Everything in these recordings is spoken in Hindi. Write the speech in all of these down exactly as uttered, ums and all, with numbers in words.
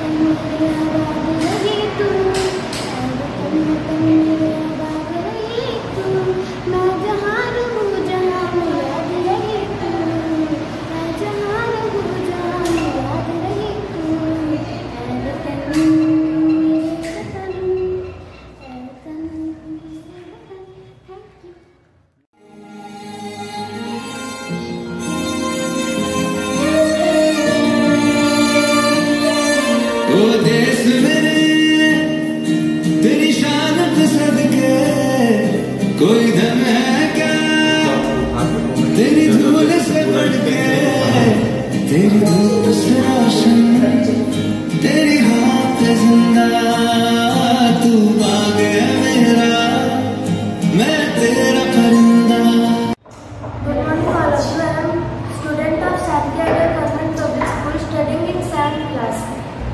कोई दम है क्या तेरी धूल से बढ़ के, तेरी धूप से रोशन, तेरी हवा पे जिंदा, तू बाग है मेरा, मैं तेरा परिंदा। Good morning all of you. I am student of Santiago Government Public School studying in science class.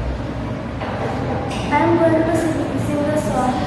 I am going to sing, sing a song.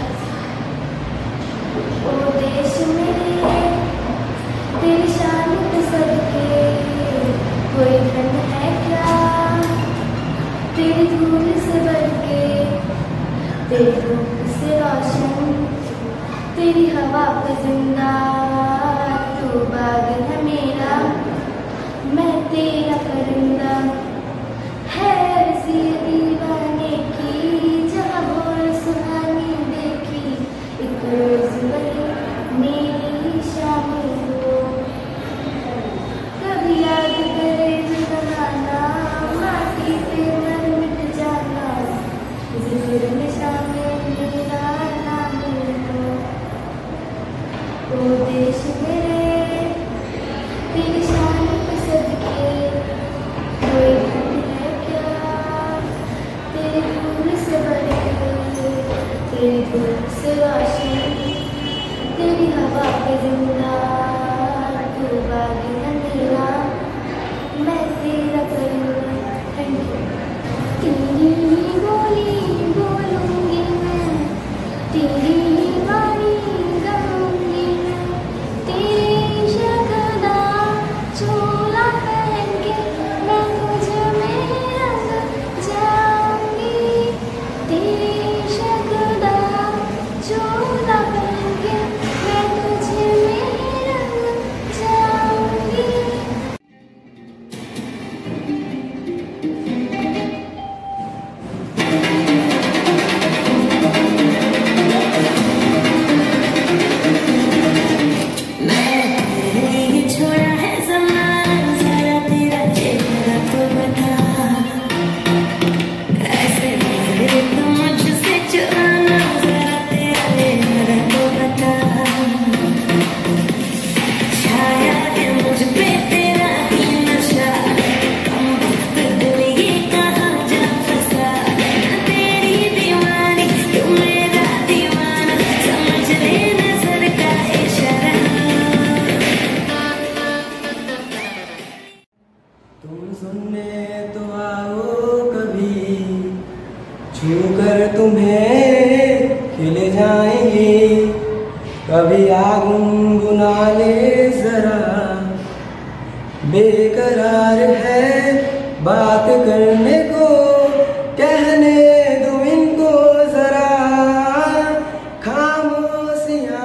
ओ देश मेरे तेरी शान पे सदके, कोई धन है क्या तेरी धूल से बढ़ के, तेरी धूप से रोशन, तेरी हवा पे जिंदा, तू बाग है मेरा, मैं तेरा परिंदा। है अर्ज़ी दीवाने की जहाँ बोल सुहानी देखी, एक रोज मेरी शामिल हो, कभी याद करे जमाना, माटी पे मर मिट जाना, जिक्र में शामिल मेरा नाम हो। ओ देश मेरे तेरी शान पे सदके, कोई धन है क्या तेरी धूल से बढ़ के, तेरी धूप से रोशन, तेरी हवा पे जिंदा, तू बाग है मेरा, मैं तेरा परिंदा। Thank you. तेरी ही बोली बोलूंगी मैं, तेरी ही वाणी गाऊंगी मैं, तेरी शगदा चोला पहन के मैं तुझ में रंग जाऊंगी, तेरी शगदा चोला पहन के मैं तुझ में रंग जाऊंगी। तुम सुनने तो आओ कभी, छूकर तुम्हें खिल जाएंगे, कभी आ गुनगुना ले जरा, बेकरार है बात करने को, कहने दो इनको जरा खामोशियाँ।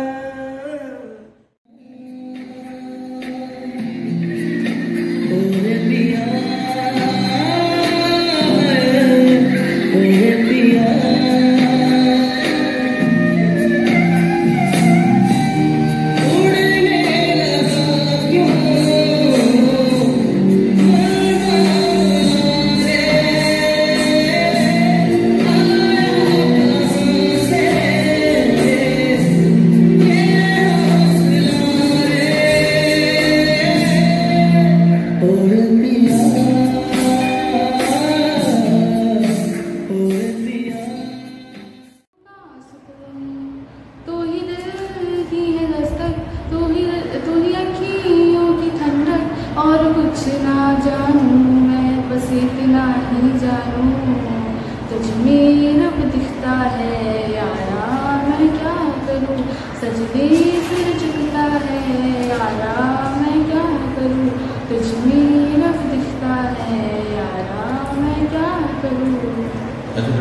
और कुछ ना जानूं मैं, बस इतना ही जानूं तुझ में रब दिखता है यारा, मैं क्या करूं सजदे सिर झुकता है यारा, मैं क्या करूं तुझ में रब दिखता है यारा, मैं क्या करूं।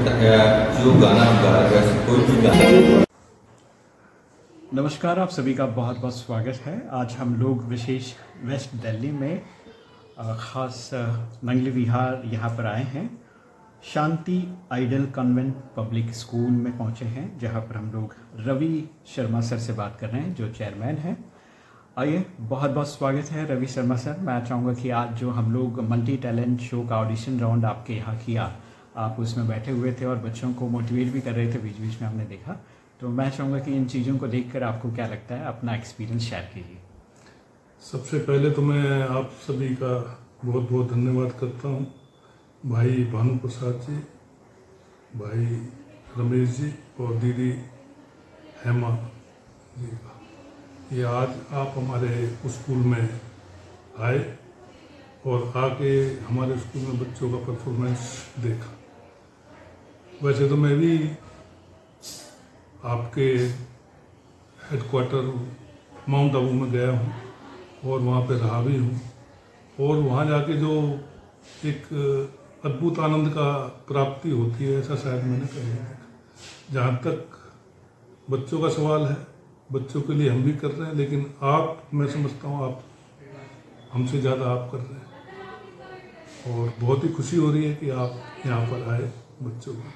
जो गाना गा रहा है कोई भी गाना। नमस्कार, आप सभी का बहुत बहुत स्वागत है। आज हम लोग विशेष वेस्ट दिल्ली में ख़ास मंगली विहार यहाँ पर आए हैं। Shanti idol convent public school में पहुँचे हैं, जहाँ पर हम लोग रवि शर्मा सर से बात कर रहे हैं, जो चेयरमैन हैं। आइए, बहुत बहुत स्वागत है रवि शर्मा सर। मैं चाहूँगा कि आज जो हम लोग मल्टी टैलेंट शो का ऑडिशन राउंड आपके यहाँ किया, आप उसमें बैठे हुए थे और बच्चों को मोटिवेट भी कर रहे थे, बीच बीच में हमने देखा। तो मैं चाहूँगा कि इन चीज़ों को देखकर आपको क्या लगता है, अपना एक्सपीरियंस शेयर कीजिए। सबसे पहले तो मैं आप सभी का बहुत बहुत धन्यवाद करता हूँ, भाई भानु प्रसाद जी, भाई रमेश जी और दीदी हेमा जी का। ये आज आप हमारे स्कूल में आए और आके हमारे स्कूल में बच्चों का परफॉर्मेंस देखा। वैसे तो मैं भी आपके हेडक्वार्टर माउंट आबू में गया हूँ और वहाँ पे रहा भी हूँ, और वहाँ जाके जो एक अद्भुत आनंद का प्राप्ति होती है, ऐसा शायद मैंने कहीं नहीं देखा। जहाँ तक बच्चों का सवाल है, बच्चों के लिए हम भी कर रहे हैं, लेकिन आप, मैं समझता हूँ आप हमसे ज़्यादा आप कर रहे हैं, और बहुत ही खुशी हो रही है कि आप यहाँ पर आए बच्चों को।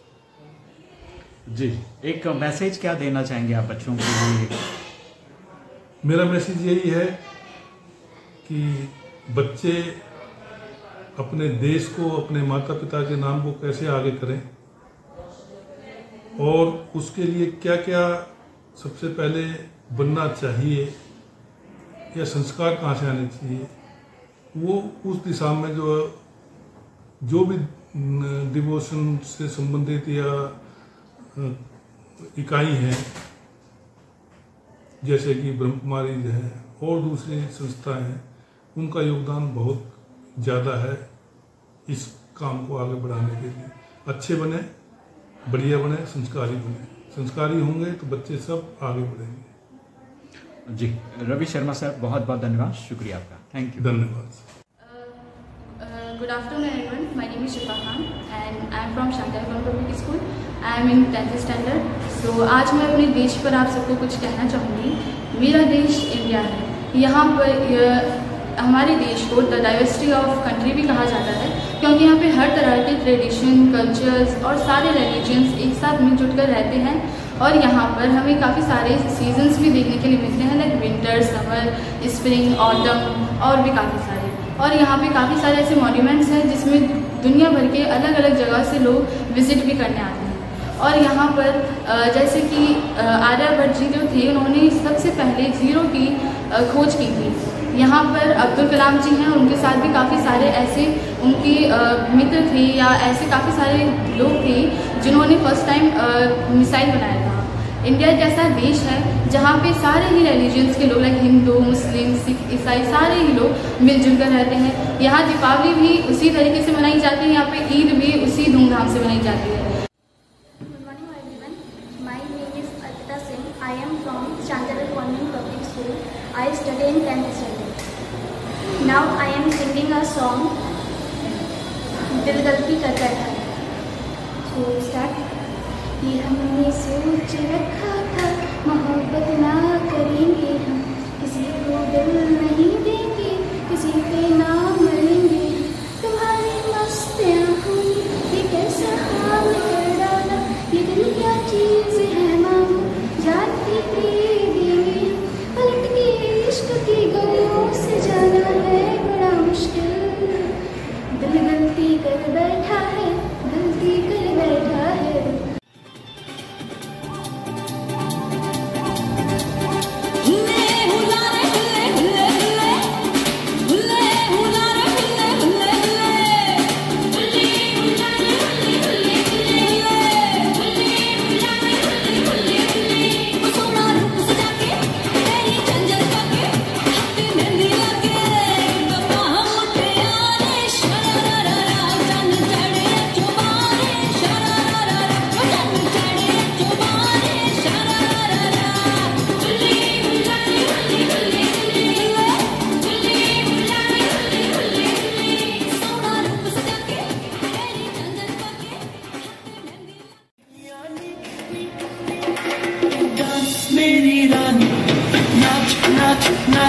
जी, एक मैसेज क्या देना चाहेंगे आप बच्चों के लिए? मेरा मैसेज यही है कि बच्चे अपने देश को, अपने माता पिता के नाम को कैसे आगे करें, और उसके लिए क्या क्या सबसे पहले बनना चाहिए या संस्कार कहाँ से आने चाहिए, वो उस दिशा में जो जो भी डिवोशन से संबंधित या इकाई हैं, जैसे कि ब्रह्म कुमारी है और दूसरी संस्थाएं हैं, उनका योगदान बहुत ज़्यादा है इस काम को आगे बढ़ाने के लिए। अच्छे बने, बढ़िया बने, संस्कारी बने। संस्कारी होंगे तो बच्चे सब आगे बढ़ेंगे। जी, रवि शर्मा सर, बहुत बहुत धन्यवाद, शुक्रिया आपका, थैंक यू। धन्यवाद। Good afternoon everyone, my name is Shifa Khan and I am from Shanti Aidal Public School. I am in tenth standard. So आज मैं अपने देश पर आप सबको कुछ कहना चाहूँगी। मेरा देश इंडिया है। यहाँ पर हमारे देश को द डाइवर्सिटी ऑफ कंट्री भी कहा जाता है, क्योंकि यहाँ पे हर तरह के ट्रेडिशन, कल्चर्स और सारे रिलीजन्स एक साथ मिलजुल कर रहते हैं। और यहाँ पर हमें काफ़ी सारे सीजन्स भी देखने के लिए मिलते हैं, like winter, summer, spring, autumn और भी काफ़ी सारे। और यहाँ पे काफ़ी सारे ऐसे मॉन्यूमेंट्स हैं जिसमें दुनिया भर के अलग अलग जगह से लोग विजिट भी करने आते हैं। और यहाँ पर जैसे कि आर्यभट्ट जी जो थे, उन्होंने सबसे पहले ज़ीरो की खोज की थी। यहाँ पर अब्दुल कलाम जी हैं, उनके साथ भी काफ़ी सारे ऐसे उनके मित्र थे या ऐसे काफ़ी सारे लोग थे जिन्होंने फर्स्ट टाइम मिसाइल बनाया था। इंडिया जैसा देश है जहाँ पे सारे ही रिलीजन्स के लोग, लाइक हिंदू, मुस्लिम, सिख, ईसाई, सारे ही लोग मिलजुल कर रहते हैं। यहाँ दीपावली भी उसी तरीके से मनाई जाती है, यहाँ पे ईद भी उसी धूमधाम से मनाई जाती है। Good morning everyone. My name is Arpita Singh. I am from Shanti Aidal Convent Public School. I study in tenth standard. Now I am singing a song, दिल गलती कर बैठा है। So start. ये हमने सोच रखा था, मोहब्बत ना करेंगे हम, किसी को दिल नहीं देंगे, किसी पे ना मरेंगे। तुम्हारी मस्त आँखों ने ये कैसा हाल कर डाला, ये दिल क्या चीज़ है मांगो, जानती दे देंगे। पलट के इश्क की गलियों से जाना है बड़ा मुश्किल, दिल गलती कर बैठा है, गलती कर बैठा है। हुल्ले हुल्लारे हुल्ले हुल्ले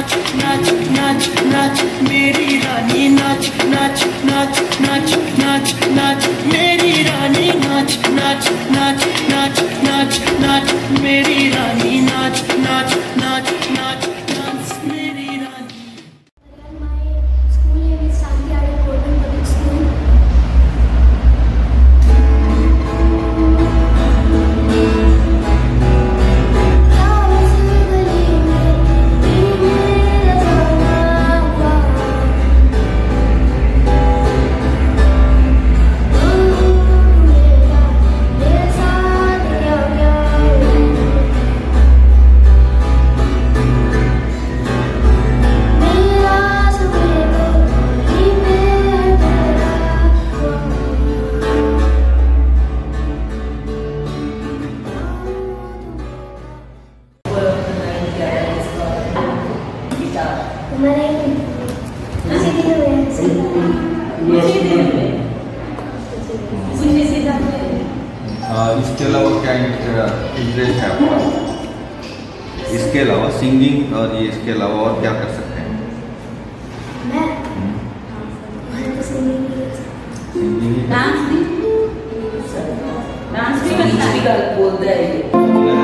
नाच नाच नाच नाच मेरी रानी नाच नाच नाच नाच नाच नाच मेरी रानी नाच नाच नाच नाच नाच नाच मेरी रानी नाच नाच नाच नाच नाच मेरी रानी। My school name is Shanti Idol Convent Public School. इसके अलावा क्या इंटरेस्ट है आपका? इसके अलावा सिंगिंग और ये इसके अलावा और क्या कर सकते हैं? मैं मैं तो सिंगिंग सिंगिंग डांस भी डांस भी करता है बोलता है।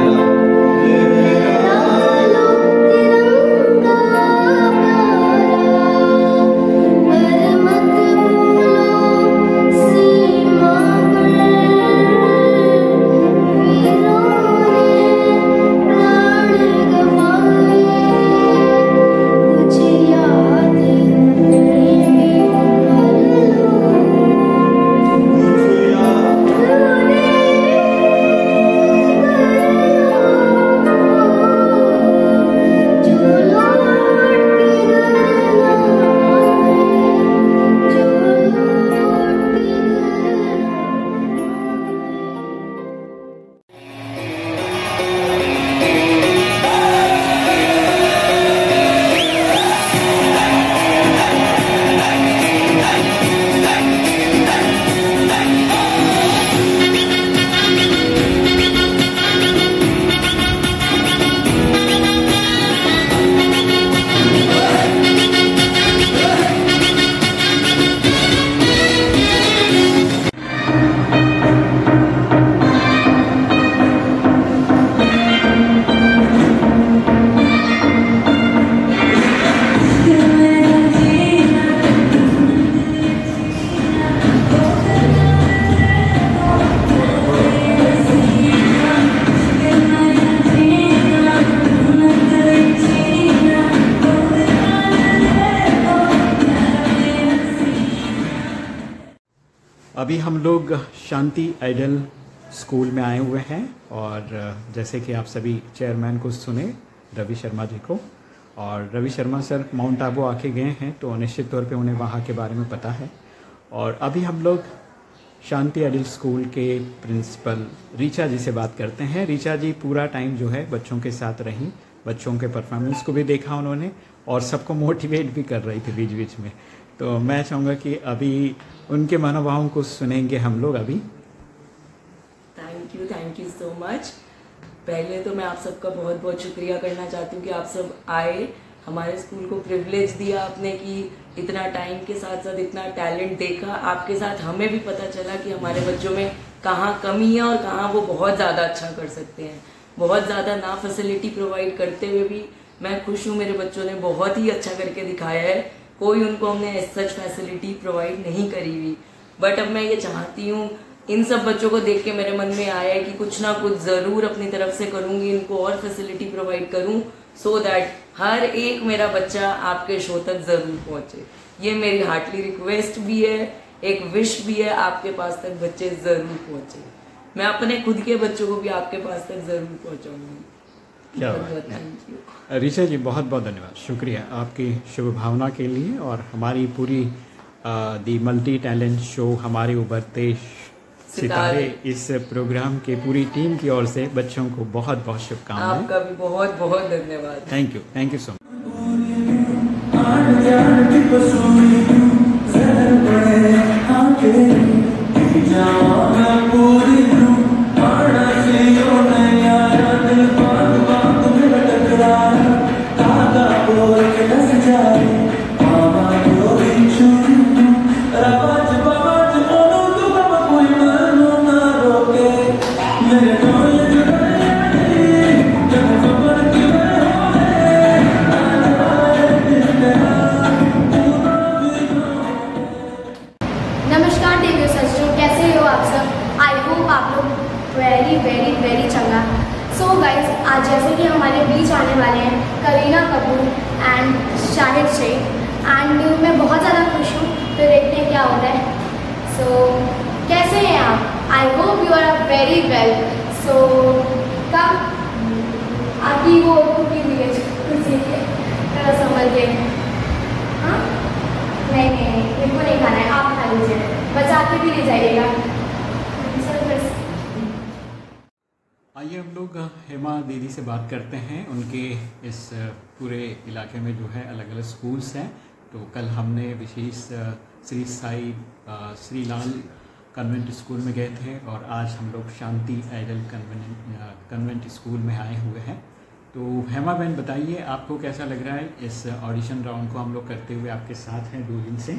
अभी हम लोग शांति आइडल स्कूल में आए हुए हैं और जैसे कि आप सभी चेयरमैन को सुने रवि शर्मा जी को, और रवि शर्मा सर माउंट आबू आके गए हैं तो निश्चित तौर पे उन्हें वहाँ के बारे में पता है। और अभी हम लोग शांति आइडल स्कूल के प्रिंसिपल रीचा जी से बात करते हैं। रीचा जी पूरा टाइम जो है बच्चों के साथ रहीं, बच्चों के परफॉर्मेंस को भी देखा उन्होंने और सबको मोटिवेट भी कर रही थी बीच बीच में। तो मैं चाहूँगा कि अभी उनके मनोभावों को सुनेंगे हम लोग अभी। Thank you thank you so much. पहले तो मैं आप सबका बहुत बहुत शुक्रिया करना चाहती हूँ कि आप सब आए, हमारे स्कूल को प्रिविलेज दिया आपने कि इतना टाइम के साथ साथ इतना टैलेंट देखा। आपके साथ हमें भी पता चला कि हमारे बच्चों में कहाँ कमी है और कहाँ वो बहुत ज़्यादा अच्छा कर सकते हैं। बहुत ज़्यादा ना फैसिलिटी प्रोवाइड करते हुए भी मैं खुश हूँ, मेरे बच्चों ने बहुत ही अच्छा करके दिखाया है। कोई उनको हमने सच फैसिलिटी प्रोवाइड नहीं करी हुई, बट अब मैं ये चाहती हूँ, इन सब बच्चों को देख के मेरे मन में आया है कि कुछ ना कुछ ज़रूर अपनी तरफ से करूँगी, इनको और फैसिलिटी प्रोवाइड करूँ सो दैट हर एक मेरा बच्चा आपके शो तक ज़रूर पहुँचे। ये मेरी हार्टली रिक्वेस्ट भी है, एक विश भी है, आपके पास तक बच्चे ज़रूर पहुँचे। मैं अपने खुद के बच्चों को भी आपके पास तक ज़रूर पहुँचाऊँगी। क्या थैंक यू ऋचा जी, बहुत बहुत धन्यवाद, शुक्रिया आपकी शुभ भावना के लिए। और हमारी पूरी दी मल्टी टैलेंट शो हमारे उभरते सितारे इस प्रोग्राम के पूरी टीम की ओर से बच्चों को बहुत बहुत शुभकामनाएं। आपका भी बहुत बहुत धन्यवाद। Thank you thank you so much. Very very very चंगा। सो गाइस, आज जैसे कि हमारे बीच आने वाले हैं करीना कपूर एंड शाहिद शेख, एंड मैं बहुत ज़्यादा खुश हूँ, तो देखते हैं क्या होता है। सो so, कैसे हैं आप? I hope you are very well. So कब आपकी वो कुर्सी भी है, कुर्सी के थोड़ा संभल के। हाँ नहीं नहीं इनको नहीं खाना है, आप खा लीजिए, बचा के भी ले जाइएगा। आइए हम लोग हेमा दीदी से बात करते हैं। उनके इस पूरे इलाके में जो है अलग अलग स्कूल्स हैं। तो कल हमने विशेष श्री साई श्री लाल कन्वेंट स्कूल में गए थे और आज हम लोग Shanti idol convent convent school में आए हुए हैं। तो हेमा बहन बताइए, आपको कैसा लग रहा है इस ऑडिशन राउंड को हम लोग करते हुए? आपके साथ हैं दो दिन से।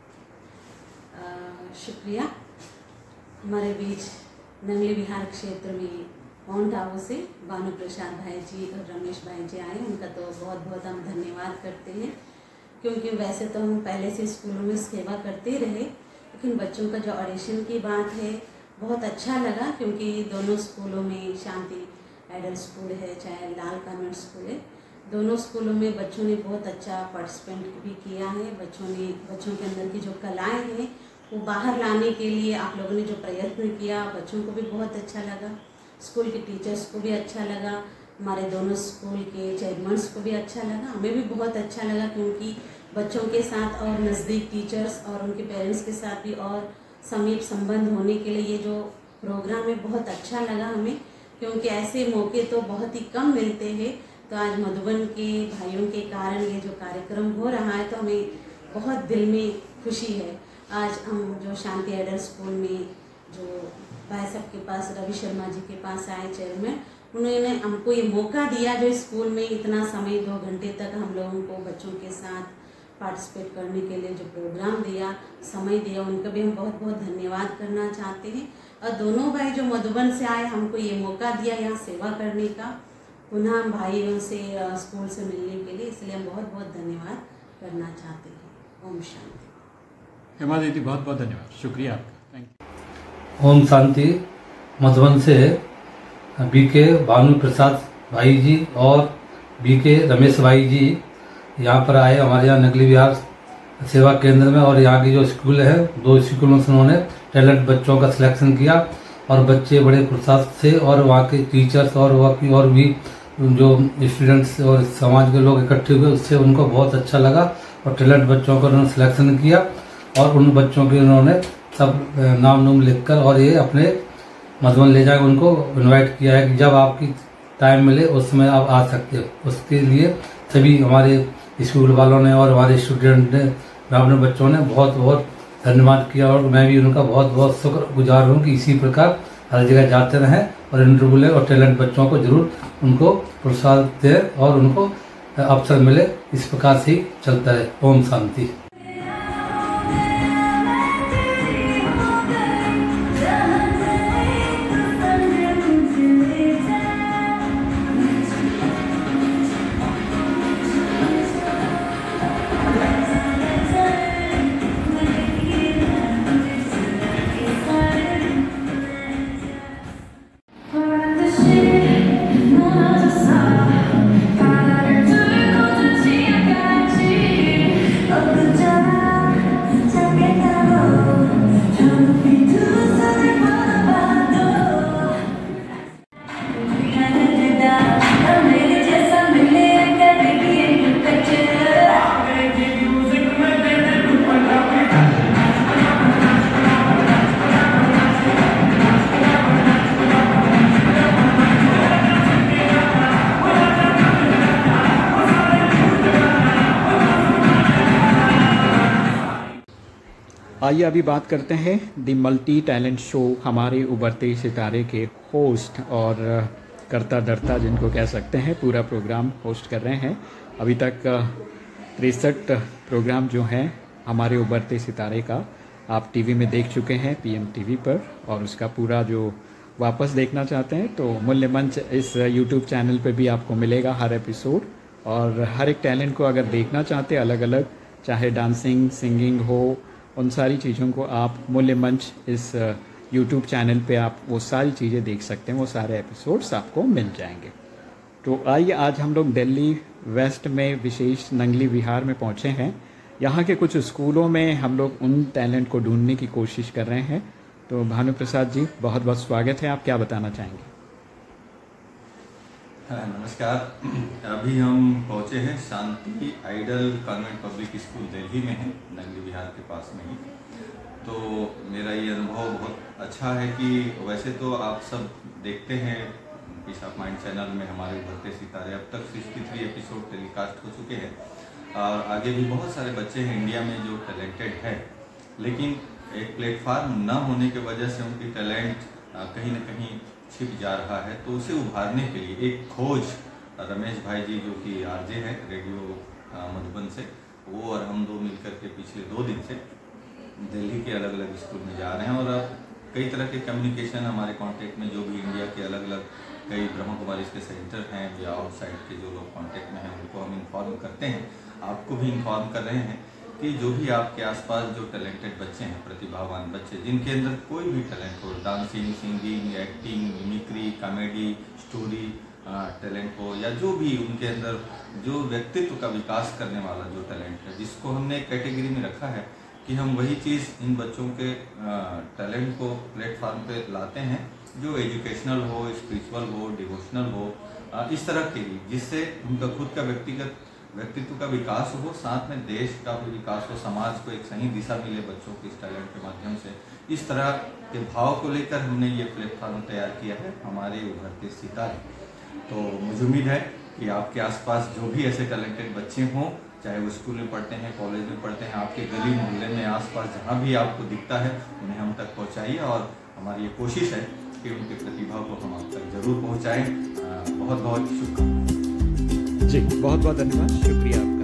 शुक्रिया। हमारे बीच नंगली विहार क्षेत्र में माउंट आबू से भानु प्रसाद भाई जी और रमेश भाई जी आए, उनका तो बहुत बहुत हम धन्यवाद करते हैं, क्योंकि वैसे तो हम पहले से स्कूलों में सेवा करते रहे, लेकिन बच्चों का जो ऑडिशन की बात है बहुत अच्छा लगा, क्योंकि दोनों स्कूलों में शांति आइडल स्कूल है चाहे लाल कन्वेंट स्कूल है, दोनों स्कूलों में बच्चों ने बहुत अच्छा पार्टिसिपेंट भी किया है। बच्चों ने बच्चों के अंदर की जो कलाएं हैं वो बाहर लाने के लिए आप लोगों ने जो प्रयत्न किया, बच्चों को भी बहुत अच्छा लगा, स्कूल के टीचर्स को भी अच्छा लगा, हमारे दोनों स्कूल के चेयरमैन्स को भी अच्छा लगा, हमें भी बहुत अच्छा लगा, क्योंकि बच्चों के साथ और नज़दीक टीचर्स और उनके पेरेंट्स के साथ भी और समीप संबंध होने के लिए ये जो प्रोग्राम है बहुत अच्छा लगा हमें, क्योंकि ऐसे मौके तो बहुत ही कम मिलते हैं। तो आज मधुबन के भाइयों के कारण ये जो कार्यक्रम हो रहा है तो हमें बहुत दिल में खुशी है। आज हम जो शांति आइडल स्कूल में जो भाई साहब के पास रवि शर्मा जी के पास आए चेयरमैन, उन्होंने हमको ये मौका दिया जो स्कूल में इतना समय दो घंटे तक हम लोगों को बच्चों के साथ पार्टिसिपेट करने के लिए जो प्रोग्राम दिया, समय दिया, उनका भी हम बहुत बहुत धन्यवाद करना चाहते हैं। और दोनों भाई जो मधुबन से आए हमको ये मौका दिया यहाँ सेवा करने का, पुनः हम भाइयों से स्कूल से मिलने के लिए, इसलिए हम बहुत बहुत धन्यवाद करना चाहते हैं। ओम शांति। हेमा दीदी बहुत बहुत धन्यवाद, शुक्रिया आपका, थैंक यू। ओम शांति। मधुबन से बी के भानु प्रसाद भाई जी और बी के रमेश भाई जी यहाँ पर आए हमारे यहाँ नगली विहार सेवा केंद्र में, और यहाँ की जो स्कूल है दो स्कूलों से उन्होंने टैलेंट बच्चों का सिलेक्शन किया और बच्चे बड़े प्रोत्साहित थे, और वहाँ के टीचर्स और वहाँ की और भी जो स्टूडेंट्स और समाज के लोग इकट्ठे हुए, उससे उनको बहुत अच्छा लगा और टैलेंट बच्चों का उन्होंने सिलेक्शन किया और उन बच्चों के उन्होंने सब नाम नूम लिखकर और ये अपने मधुबन ले जाकर उनको इनवाइट किया है कि जब आपकी टाइम मिले उस समय आप आ सकते हो। उसके लिए सभी हमारे स्कूल वालों ने और हमारे स्टूडेंट ने, अपने बच्चों ने बहुत बहुत धन्यवाद किया, और मैं भी उनका बहुत बहुत शुक्रगुजार हूँ कि इसी प्रकार हर जगह जाते रहें और इंटरव्यू लें और टैलेंट बच्चों को जरूर उनको प्रोत्साहन दें और उनको अवसर मिले। इस प्रकार से ही चलता है। ओम शांति। आइए अभी बात करते हैं दी मल्टी टैलेंट शो, हमारे उभरते सितारे के होस्ट और करता धरता जिनको कह सकते हैं, पूरा प्रोग्राम होस्ट कर रहे हैं। अभी तक तिरसठ प्रोग्राम जो हैं हमारे उभरते सितारे का आप टीवी में देख चुके हैं, पीएम टीवी पर, और उसका पूरा जो वापस देखना चाहते हैं तो मूल्य मंच इस यूट्यूब चैनल पे भी आपको मिलेगा हर एपिसोड। और हर एक टैलेंट को अगर देखना चाहते हैं अलग अलग, चाहे डांसिंग, सिंगिंग हो, उन सारी चीज़ों को आप मूल्य मंच इस यूट्यूब चैनल पे आप वो सारी चीज़ें देख सकते हैं, वो सारे एपिसोड्स आपको मिल जाएंगे। तो आइए आज हम लोग दिल्ली वेस्ट में विशेष नंगली विहार में पहुँचे हैं। यहाँ के कुछ स्कूलों में हम लोग उन टैलेंट को ढूंढने की कोशिश कर रहे हैं। तो भानु प्रसाद जी, बहुत बहुत स्वागत है, आप क्या बताना चाहेंगे? हाँ, नमस्कार। अभी हम पहुँचे हैं Shanti idol convent public school Delhi में है, नंगली विहार के पास में ही। तो मेरा ये अनुभव बहुत अच्छा है कि वैसे तो आप सब देखते हैं पीस ऑफ माइंड चैनल में हमारे उभरते सितारे, अब तक तिरसठ एपिसोड टेलीकास्ट हो चुके हैं और आगे भी बहुत सारे बच्चे हैं इंडिया में जो टैलेंटेड है, लेकिन एक प्लेटफार्म न होने की वजह से उनकी टैलेंट कहीं ना कहीं छिप जा रहा है। तो उसे उभारने के लिए एक खोज रमेश भाई जी जो कि आरजे हैं रेडियो मधुबन से, वो और हम दो मिलकर के पिछले दो दिन से दिल्ली के अलग अलग स्कूल में जा रहे हैं और अब कई तरह के कम्युनिकेशन हमारे कांटेक्ट में जो भी इंडिया के अलग अलग कई ब्रह्म कुमारी के सेंटर हैं या आउटसाइड के जो लोग कांटेक्ट में हैं उनको हम इन्फॉर्म करते हैं, आपको भी इन्फॉर्म कर रहे हैं कि जो भी आपके आसपास जो टैलेंटेड बच्चे हैं, प्रतिभावान बच्चे जिनके अंदर कोई भी टैलेंट हो, dancing, singing, acting, mimicry, comedy, story talent हो या जो भी उनके अंदर जो व्यक्तित्व का विकास करने वाला जो टैलेंट है, जिसको हमने कैटेगरी में रखा है कि हम वही चीज़ इन बच्चों के टैलेंट को प्लेटफार्म पे लाते हैं जो एजुकेशनल हो, स्पिरिचुअल हो, डिवोशनल हो, आ, इस तरह के ही, जिससे उनका खुद का व्यक्तिगत व्यक्तित्व का विकास हो, साथ में देश का भी विकास हो, समाज को एक सही दिशा मिले बच्चों के इस टैलेंट के माध्यम से। इस तरह के भाव को लेकर हमने ये प्लेटफार्म तैयार किया है हमारे उभरते सितारे। तो मुझे उम्मीद है कि आपके आसपास जो भी ऐसे टैलेंटेड बच्चे हों, चाहे वो स्कूल में पढ़ते हैं, कॉलेज में पढ़ते हैं, आपके गली मोहल्ले में आसपास जहाँ भी आपको दिखता है उन्हें हम तक पहुँचाइए और हमारी ये कोशिश है कि उनकी प्रतिभा को हम आप तक जरूर पहुँचाएँ। बहुत बहुत शुभकामनाएं। जी, बहुत बहुत धन्यवाद, शुक्रिया आपका।